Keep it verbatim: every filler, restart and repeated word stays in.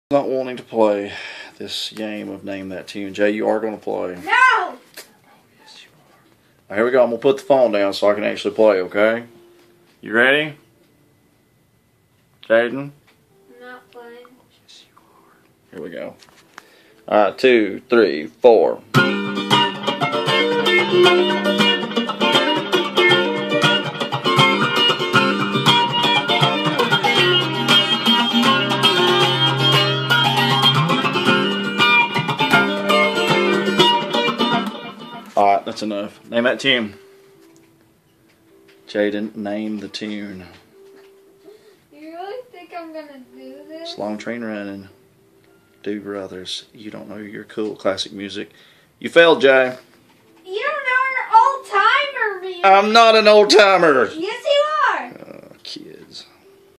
Not wanting to play this game of Name That Tune. Jay, you are going to play. No! Oh, yes, you are. Right, here we go. I'm going to put the phone down so I can actually play, okay? You ready? Jayden? I'm not playing. Yes, you are. Here we go. Alright, two, three, four. Alright, that's enough. Name that tune. Jayden, name the tune. You really think I'm gonna do this? It's Long Train Running. Do Brothers. You don't know your cool classic music. You failed, Jay. You don't know your old timer, man. I'm not an old timer. Yeah.